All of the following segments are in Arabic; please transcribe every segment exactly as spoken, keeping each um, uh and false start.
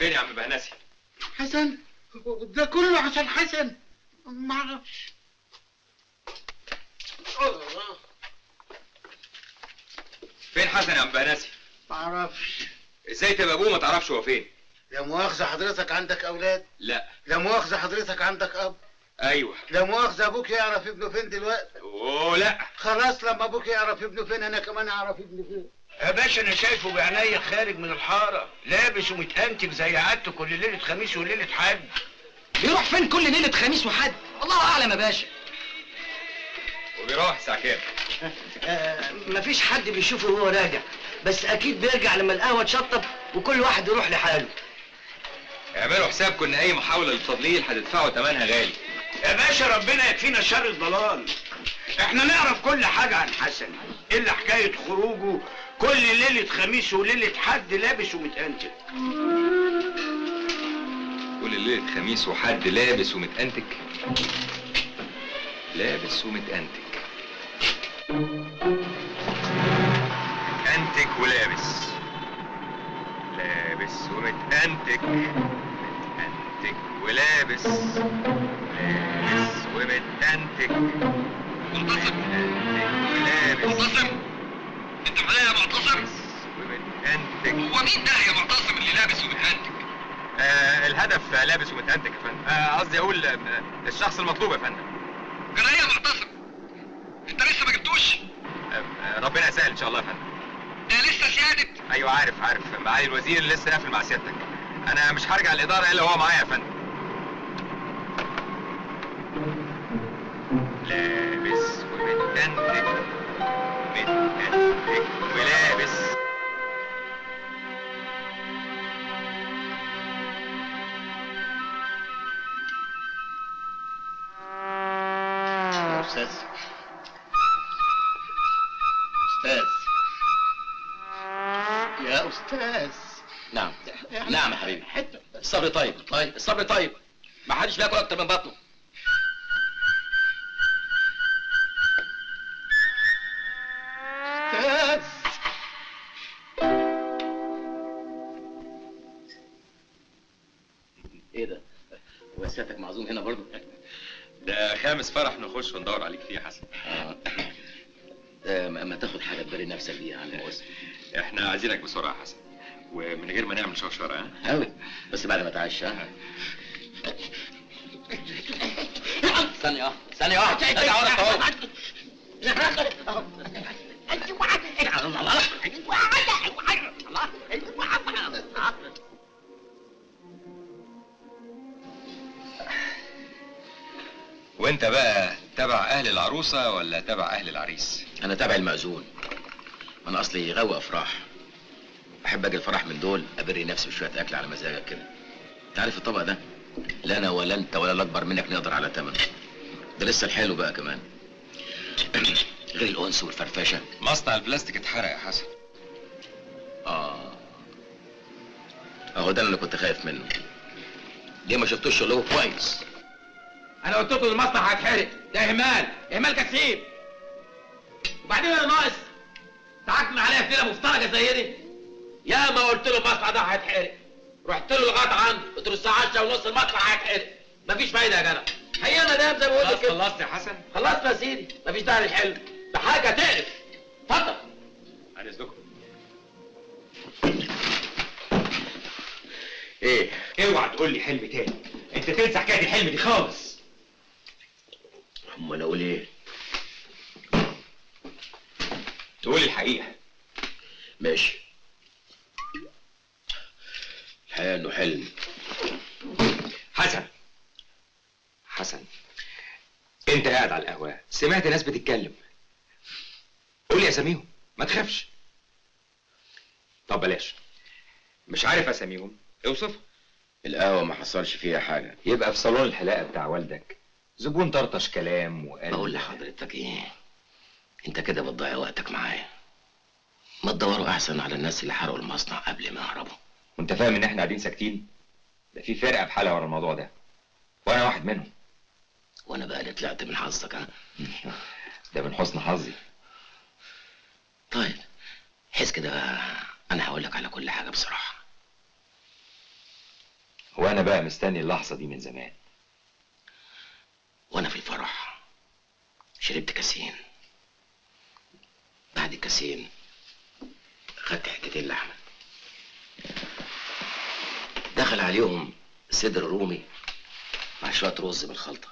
فين يا عم بهنسي؟ حسن؟ ده كله عشان حسن؟ معرفش. فين حسن يا عم بهنسي؟ معرفش. ازاي تبقى ابوه ما تعرفش هو فين؟ لا مؤاخذة حضرتك عندك أولاد؟ لا. لا مؤاخذة حضرتك عندك أب؟ ايوه. لا مؤاخذة أبوك يعرف ابنه فين دلوقتي؟ اوه لا. خلاص لما أبوك يعرف ابنه فين أنا كمان أعرف ابنه فين. يا باشا انا شايفه بعينيا خارج من الحاره لابس ومتأنتج زي عادته كل ليله خميس وليله حد. بيروح فين كل ليله خميس وحد؟ الله اعلم يا باشا. وبيروح الساعه كام؟ آه مفيش حد بيشوفه وهو راجع، بس اكيد بيرجع لما القهوه تشطب وكل واحد يروح لحاله. اعملوا حسابكم ان اي محاوله للتضليل هتدفعوا ثمنها غالي. يا باشا ربنا يكفينا شر الضلال. احنا نعرف كل حاجه عن حسن، الا حكايه خروجه كل ليله خميس وليله حد لابس ومتأنتج. كل ليله خميس وحد لابس ومتأنتج؟ لابس ومتأنتج متأنتج ولابس، لابس ومتأنتج، متأنتج ولابس، لابس ومتأنتج، معتصم ولابس. معتصم انت معايا يا معتصم؟ ومتأنتج. هو مين ده يا معتصم اللي لابس ومتأنتج؟ آه الهدف لابس ومتأنتج يا فندم. آه قصدي اقول آه الشخص المطلوب يا فندم. جرى ايه يا معتصم؟ انت لسه ما جبتوش؟ آه ربنا يسهل ان شاء الله يا فندم. ده لسه سيادة؟ ايوه عارف عارف، معالي الوزير لسه قافل مع سيادتك. انا مش هرجع الاداره الا هو معايا يا فندم. لابس ومتأنتج، متأنتج ولابس. يا أستاذ أستاذ يا أستاذ. نعم نعم يا حبيبي. الصبر طيب طيب الصبر طيب، ما حدش بياكل اكتر من بطنه. أستاذ ايه ده؟ هو سيادتك معزوم هنا برضه؟ ده خامس فرح نخش وندور عليك فيه يا حسن. اه آه، ما تاخد حاجه تبري نفسك بيها عن المؤسسه. احنا عايزينك بسرعه يا حسن، ومن غير ما نعمل شوشره. ها قوي بس بعد ما تعشى. ها ثانيه واحده ثانيه واحده ارجع ورا اهو. وانت بقى تبع اهل العروسه ولا تبع اهل العريس؟ انا تابع المأذون. انا اصلي غاوي افراح، بحب اجي الفرح من دول ابري نفسي بشويه اكل على مزاجك كده. انت عارف الطبق ده لا انا ولا انت ولا الاكبر منك نقدر على ثمنه. ده لسه الحلو بقى كمان غير الانس والفرفشه. مصنع البلاستيك اتحرق يا حسن. اه اهو ده اللي كنت خايف منه. ليه ما شفتوش شغله كويس؟ انا قلت لكم المصنع هيتحرق، ده اهمال اهمال كثير. وبعدين انا ناقص تعاكم عليا في ليله مفترجه زي دي. يا ما قلت له المصنع ده هيتحرق، رحت له لغايه عنده قلت له الساعه عشرة ونص المصنع هيتحرق. مفيش فايده يا جدع. هي انا دام زي ما قلت كده. خلصت يا حسن؟ خلصت يا سيدي، مفيش داعي للحلم، ده حاجه تقرف. اتفضل. على اذنكم. ايه؟ اوعى تقول لي حلم تاني، انت تنسى حكايه الحلم دي خالص. امال اقول ايه؟ تقول الحقيقه. ماشي. الحقيقه انه حلم. حسن حسن انت قاعد على القهوه سمعت ناس بتتكلم، قول لي اساميهم ما تخافش. طب بلاش، مش عارف اساميهم اوصف. القهوه ما حصلش فيها حاجه. يبقى في صالون الحلاقه بتاع والدك زبون طرطش كلام وقال. بقول لحضرتك ايه، انت كده بتضيع وقتك معايا. ما تدوروا احسن على الناس اللي حرقوا المصنع قبل ما يهربوا. وانت فاهم ان احنا قاعدين ساكتين؟ ده في فرقه بحالها ورا الموضوع ده وانا واحد منهم. وانا بقى اللي طلعت من حظك. ها ده من حسن حظي. طيب حس كده بقى، انا هقول لك على كل حاجه بصراحه. وانا بقى مستني اللحظه دي من زمان. وانا في الفرح شربت كاسين، بعد الكاسين خدت حتتين لحمه، دخل عليهم صدر رومي مع شويه رز بالخلطه.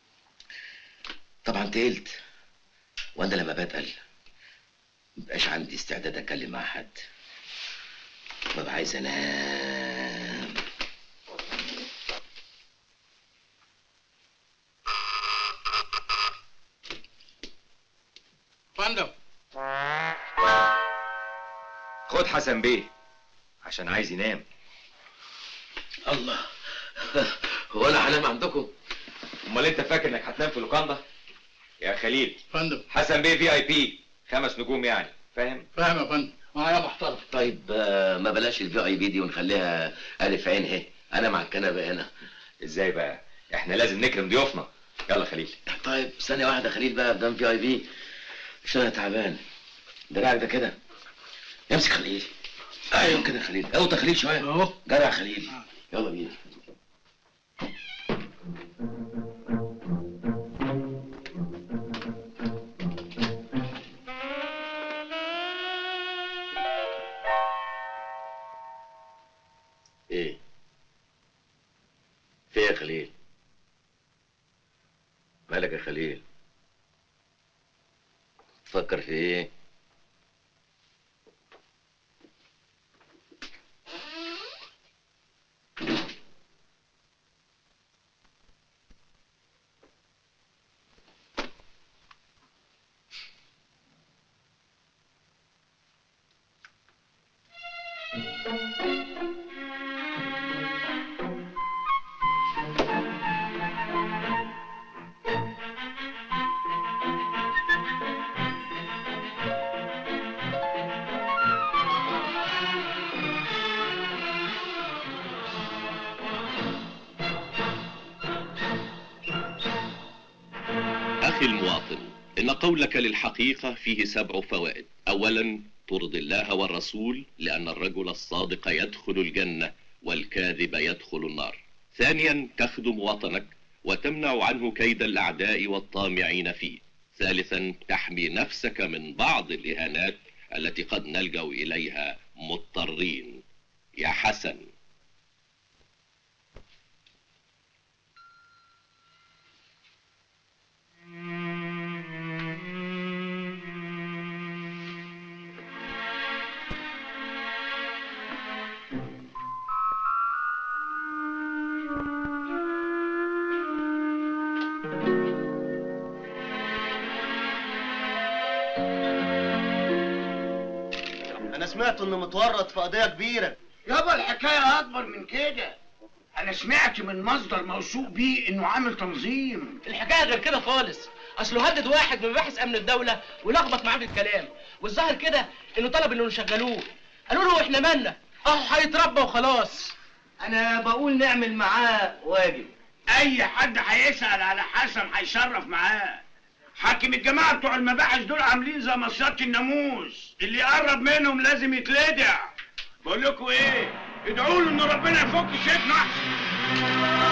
طبعا تقلت، وانا لما بتقل مبقاش عندي استعداد اتكلم مع حد، ببقى عايز انام. فندم، خد حسن بيه عشان عايز ينام. الله، هو انا هنام عندكم؟ امال انت فاكر انك هتنام في اللوكاندا؟ يا خليل، فندم حسن بيه في اي بي خمس نجوم يعني، فاهم؟ فاهم يا فندم، معايا محترم. طيب آه، ما بلاش الفي اي بي دي ونخليها الف عين اهي، انا مع الكنبه هنا. ازاي بقى؟ احنا لازم نكرم ضيوفنا. يلا خليل. طيب ثانيه واحده خليل بقى، قدام في اي بي عشان انا تعبان. دراعك ده كده، امسك خليل. ايوه كده خليل، اوطى خليل شويه اهو. جرع خليل، يلا بينا. ايه في يا خليل؟ مالك يا خليل؟ تفكر في ايه؟ أخي المواطن، إن قولك للحقيقة فيه سبع فوائد. أولا، ترضي الله والرسول، لأن الرجل الصادق يدخل الجنة والكاذب يدخل النار. ثانيا، تخدم وطنك وتمنع عنه كيد الأعداء والطامعين فيه. ثالثا، تحمي نفسك من بعض الإهانات التي قد نلجأ إليها مضطرين. يا حسن. انا سمعت انه متورط في قضيه كبيره. يابا الحكايه اكبر من كده. انا سمعت من مصدر موثوق بيه انه عامل تنظيم. الحكايه غير كده خالص، اصله هدد واحد من مباحث امن الدوله ولخبط معاه في الكلام، والظاهر كده انه طلب انه يشغلوه. قالوا له احنا مالنا، اهو هيتربى وخلاص. انا بقول نعمل معاه واجب. اي حد هيسال على حسن هيشرف معاه. حاكم الجماعه بتوع المباحث دول عاملين زي مصيادة الناموس، اللي يقرب منهم لازم يتلدع. بقول لكم ايه، ادعوا له ان ربنا يفك شيخنا احسن.